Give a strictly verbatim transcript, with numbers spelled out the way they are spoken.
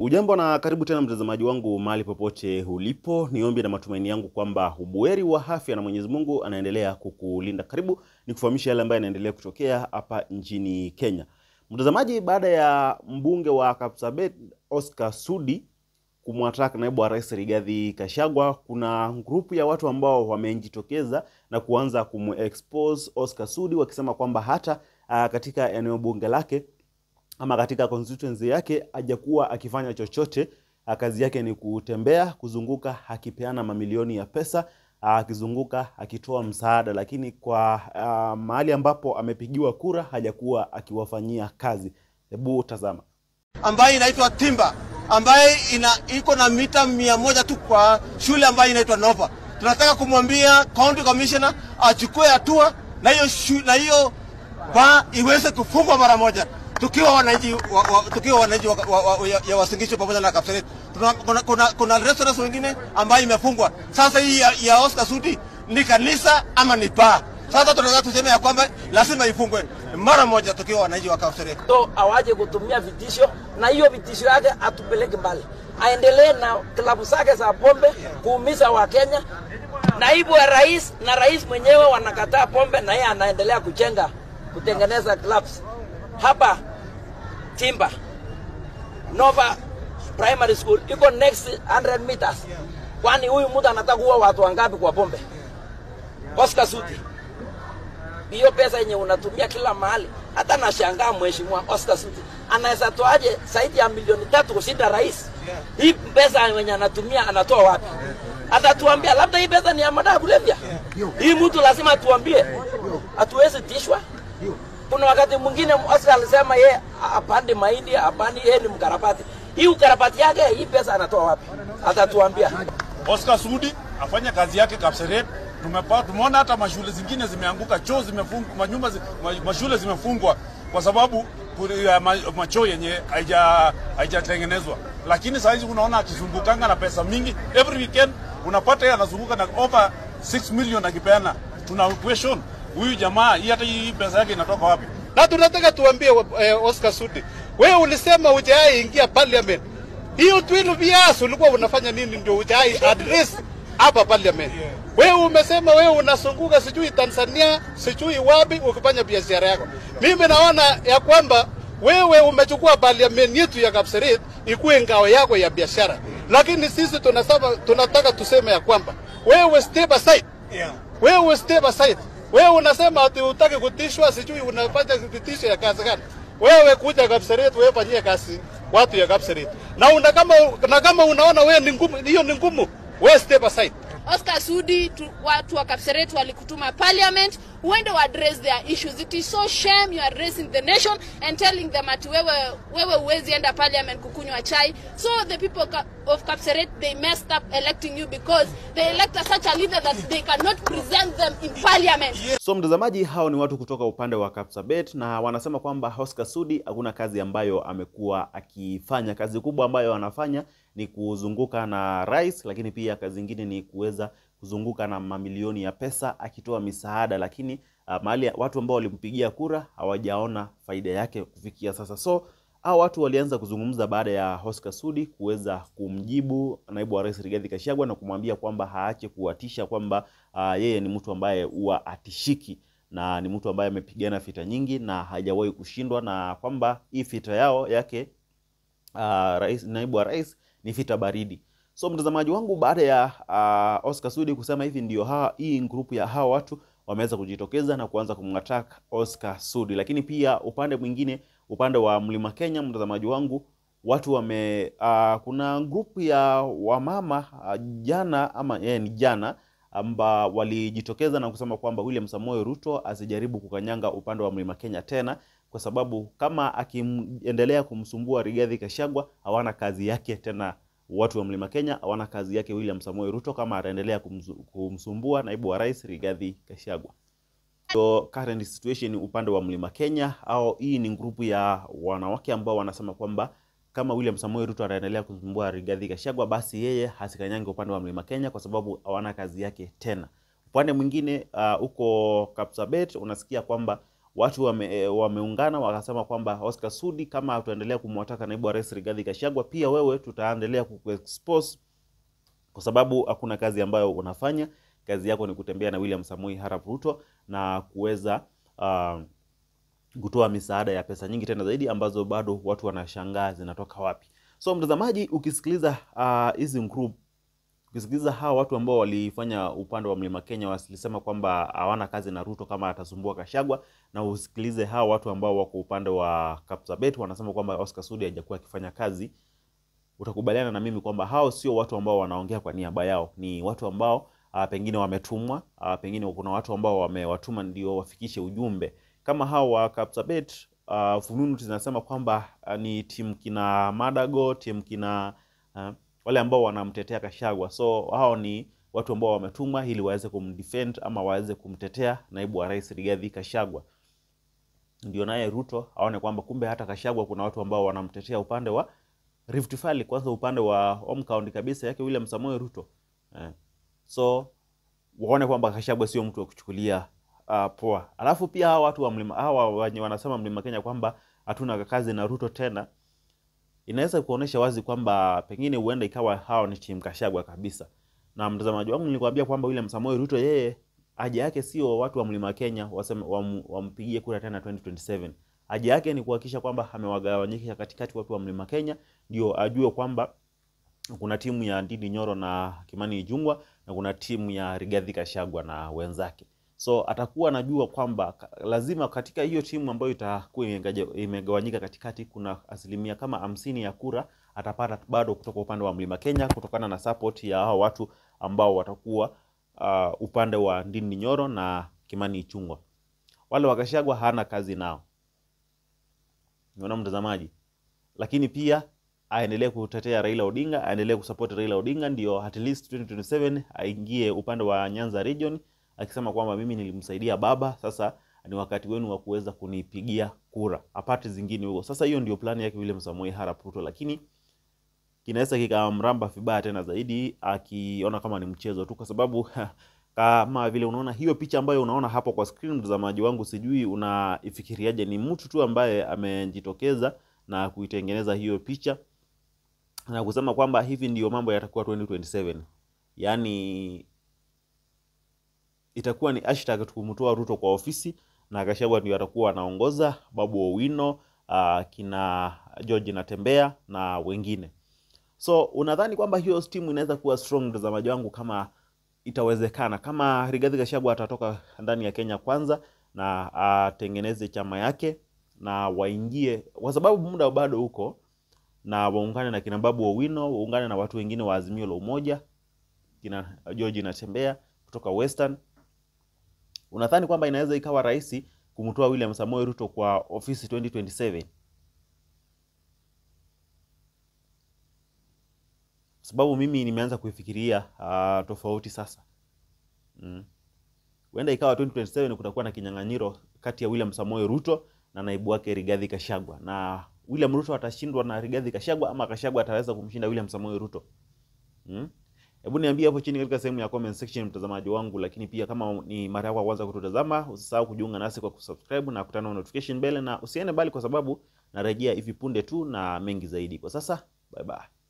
Ujambo na karibu tena mtazamaji wangu mahali popote ulipo. Niombi na matumaini yangu kwamba ubuheri wa afya na Mwenyezi Mungu anaendelea kukulinda. Karibu nikufahamisha yale ambayo yanaendelea kutokea hapa nchini Kenya. Mtazamaji, baada ya mbunge wa Kapsaret Oscar Sudi kumwataka naibu wa rais Rigathi Gachagua, kuna grupu ya watu ambao wamejitokeza na kuanza kumexpose Oscar Sudi wakisema kwamba hata uh, katika eneo bunge lake ama katika constituency yake hajakuwa akifanya chochote. Kazi yake ni kutembea, kuzunguka akipeana mamilioni ya pesa, akizunguka akitoa msaada, lakini kwa uh, mahali ambapo amepigiwa kura hajakuwa akiwafanyia kazi. Hebu tazama. Ambaye inaitwa Timba, ambaye ina iko na mita mia moja tu kwa shule ambayo inaitwa Nova. Tunataka kumwambia county commissioner achukue hatua na hiyo na hiyo ba iweze kufungwa mara moja. Tukiwa wananchi wa, wa, tukiwa wananchi wa, wa, wa, ya Wasingisho pamoja na Kapsaret, kuna kuna kuna restaurants wengine ambayo imefungwa. Sasa hii ya, ya Oscar Sudi ni kanisa ama ni bar? Sasa tunataka tuseme ya kwamba lazima ifungwe mara moja tukiwa wananchi wa Kapsaret. So awaje kutumia vitisho, na hiyo vitisho yake atupeleke mbali. Aendelee na klabu zake za pombe kuumiza wa Kenya. Naibu wa rais na rais mwenyewe wanakataa pombe na yeye anaendelea kujenga kutengeneza clubs. Hapa Timba Nova Primary School iko next one hundred meters. Kwani huyu mtu anataka kuua watu wangapi kwa pombe? Oscar Sudi, hiyo pesa yenye unatumia kila mahali, hata nashangaa mheshimiwa Oscar Sudi anaweza toaje zaidi ya milioni tatu kushinda rais? Hii pesa yenye anatumia anatoa wapi? Hata tuambia labda hii pesa ni ya madawa kulevya. Hii mtu lazima tuambie. Hatuwezi tishwa. Kuna wakati mwingine Oscar alisema yeye apande mahindi, apande yeye ni mkarabati. Hii ukarabati yake hii pesa anatoa wapi? Atatuambia. Oscar Sudi afanya kazi yake Kapsaret. Tumepata tumeona hata mashule zingine zimeanguka, choo zimefungwa, manyumba zi, mashule zimefungwa kwa sababu ya machoo yenye haija haijatengenezwa. Lakini sasa hizi unaona akizungukanga na pesa mingi, every weekend unapata yeye anazunguka na over six million akipeana. Tuna question huyu jamaa hii hata hii pesa yake inatoka wapi? Na tunataka tuambie eh, Oscar Sudi, wewe ulisema hujai ingia parliament. Hiyo twinu viasu ulikuwa unafanya nini ndio hujai address hapa parliament? Yeah. Wewe umesema wewe unasunguka sijui Tanzania, sijui wapi ukifanya biashara yako. Mimi naona ya kwamba wewe umechukua parliament yetu ya Kapsaret ikuwe ngao yako ya biashara. Lakini sisi tunasema tunataka tuseme ya kwamba wewe step aside. Yeah. Wewe step aside. Wewe unasema ati utaki kutishwa, sijui unafanya vitisho ya kazi gani? Wewe kuja Kapsaret, wewe fanyie kazi watu ya Kapsaret. Na una kama na kama unaona wewe ni ngumu, hiyo ni ngumu, wewe step aside. Oscar Sudi, tu, watu wa Kapsaret walikutuma parliament, uende wa address their issues. It is so shame you are addressing the nation and telling them ati wewe wewe uwezi enda parliament kukunywa chai. So the people of Kapsaret, they messed up electing you because they elected such a leader that they cannot present them in parliament. So mtazamaji, hao ni watu kutoka upande wa Kapsaret na wanasema kwamba Oscar Sudi hakuna kazi ambayo amekuwa akifanya. Kazi kubwa ambayo anafanya ni kuzunguka na rais, lakini pia kazi nyingine ni kuweza kuzunguka na mamilioni ya pesa akitoa misaada, lakini uh, mahali watu ambao walimpigia kura hawajaona faida yake kufikia sasa. So hao watu walianza kuzungumza baada ya Oscar Sudi kuweza kumjibu naibu wa rais Rigathi Gachagua na kumwambia kwamba haache kuwatisha, kwamba uh, yeye ni mtu ambaye huwa atishiki na ni mtu ambaye amepigana vita nyingi na hajawahi kushindwa, na kwamba hii vita yao yake uh, rais naibu wa rais ni vita baridi. So mtazamaji wangu, baada ya uh, Oscar Sudi kusema hivi, ndio hawa hii group ya hawa watu wameweza kujitokeza na kuanza kumattack Oscar Sudi. Lakini pia upande mwingine, upande wa Mlima Kenya, mtazamaji wangu, watu wame uh, kuna group ya wamama uh, jana ama yeye ni jana amba walijitokeza na kusema kwamba William Samoei Ruto asijaribu kukanyanga upande wa Mlima Kenya tena, kwa sababu kama akiendelea kumsumbua Rigathi Gachagua hawana kazi yake tena. Watu wa Mlima Kenya hawana kazi yake William Samoei Ruto kama ataendelea kumsumbua naibu wa rais Rigathi Gachagua. So current situation upande wa Mlima Kenya, au hii ni grupu ya wanawake ambao wanasema kwamba kama William Samoei Ruto ataendelea kusumbua Rigathi Gachagua, basi yeye hasikanyange upande wa Mlima Kenya kwa sababu hawana kazi yake tena. Upande mwingine uh, uko Kapsaret unasikia kwamba watu wame, wameungana wakasema kwamba Oscar Sudi, kama tutaendelea kumwataka naibu wa rais Rigathi Gachagua, pia wewe tutaendelea kukuexpose kwa sababu hakuna kazi ambayo unafanya. Kazi yako ni kutembea na William Samoei Arap Ruto na kuweza uh, kutoa misaada ya pesa nyingi tena zaidi ambazo bado watu wanashangaa zinatoka wapi. So mtazamaji, ukisikiliza hizi uh, group, ukisikiliza hawa watu ambao walifanya upande wa Mlima Kenya wasilisema kwamba hawana kazi na Ruto kama atasumbua Gachagua, na usikilize hawa watu ambao wako upande wa Kapsaret wanasema kwamba Oscar Sudi hajakuwa akifanya kazi, utakubaliana na mimi kwamba hao sio watu ambao wanaongea kwa niaba yao. Ni watu ambao uh, pengine wametumwa, uh, pengine kuna watu ambao wamewatuma ndio wafikishe ujumbe. Kama hao wa Kapsaret, uh, fununu zinasema kwamba uh, ni timu kina Madago, timu kina uh, wale ambao wanamtetea Gachagua. So hao ni watu ambao wametumwa ili waweze kumdefend ama waweze kumtetea naibu wa rais Rigathi Gachagua. Ndio naye Ruto aone kwamba kumbe hata Gachagua kuna watu ambao wanamtetea upande wa Rift Valley, kwanza upande wa home county kabisa yake William Samoei Ruto. Eh. So waone kwamba Gachagua sio mtu wa kuchukulia uh, poa. Alafu pia hawa watu wa mlima, hawa wenye wanasema Mlima Kenya kwamba hatuna kazi na Ruto tena, inaweza kuonesha wazi kwamba pengine huenda ikawa hao ni team Gachagua kabisa. Na mtazamaji wangu, nilikwambia kwamba William Samoei Ruto yeye haja yake sio watu wa Mlima Kenya waseme wampigie kura tena twenty twenty-seven. Haja yake ni kuhakikisha kwamba amewagawanyisha katikati watu wa Mlima Kenya, ndio ajue kwamba kuna timu ya Ndindi Nyoro na Kimani Ichung'wah na kuna timu ya Rigathi Gachagua na wenzake. So atakuwa anajua kwamba lazima katika hiyo timu ambayo itakuwa imegawanyika katikati kuna asilimia kama hamsini ya kura atapata bado kutoka upande wa Mlima Kenya, kutokana na support ya hao watu ambao watakuwa uh, upande wa Ndindi Nyoro na Kimani Ichung'wah. Wale wa Gachagua hana kazi nao. Unaona mtazamaji? Lakini pia aendelee kutetea Raila Odinga, aendelee kusupport Raila Odinga, ndio at least twenty twenty-seven aingie upande wa Nyanza region akisema kwamba mimi nilimsaidia baba, sasa ni wakati wenu wa kuweza kunipigia kura, apate zingine huko. Sasa hiyo ndio plani yake William Samoei Arap Ruto, lakini kinaweza kikamramba vibaya tena zaidi akiona kama ni mchezo tu, kwa sababu kama vile unaona hiyo picha ambayo unaona hapo kwa screen mtazamaji wangu, sijui unaifikiriaje? Ni mtu tu ambaye amejitokeza na kuitengeneza hiyo picha na kusema kwamba hivi ndio mambo yatakuwa twenty twenty-seven. Yaani itakuwa ni hashtag tukumtoa Ruto kwa ofisi na Gachagua ndio atakuwa anaongoza, Babu Owino, uh, kina George Natembea na wengine. So unadhani kwamba hiyo timu inaweza kuwa strong mtazamaji wangu kama itawezekana, kama Rigathi Gachagua atatoka ndani ya Kenya kwanza na atengeneze chama yake na waingie, kwa sababu muda bado huko, na waungane na kina Babu Owino, waungane na watu wengine wa Azimio la Umoja, kina George Natembea kutoka Western. Unadhani kwamba inaweza ikawa rahisi kumtoa William Samoei Ruto kwa ofisi twenty twenty-seven? Sababu mimi nimeanza kuifikiria uh, tofauti sasa. Mm. Wenda ikawa twenty twenty-seven kutakuwa na kinyang'anyiro kati ya William Samoei Ruto na naibu wake Rigathi Gachagua. Na William Ruto atashindwa na Rigathi Gachagua ama Gachagua ataweza kumshinda William Samoei Ruto? Mm. Hebu niambie hapo chini katika sehemu ya comment section mtazamaji wangu, lakini pia kama ni mara yako ya kwanza kututazama, usisahau kujiunga nasi kwa kusubscribe na kutana na notification bell, na usiende bali kwa sababu narejea hivi punde tu na mengi zaidi. Kwa sasa, bye bye.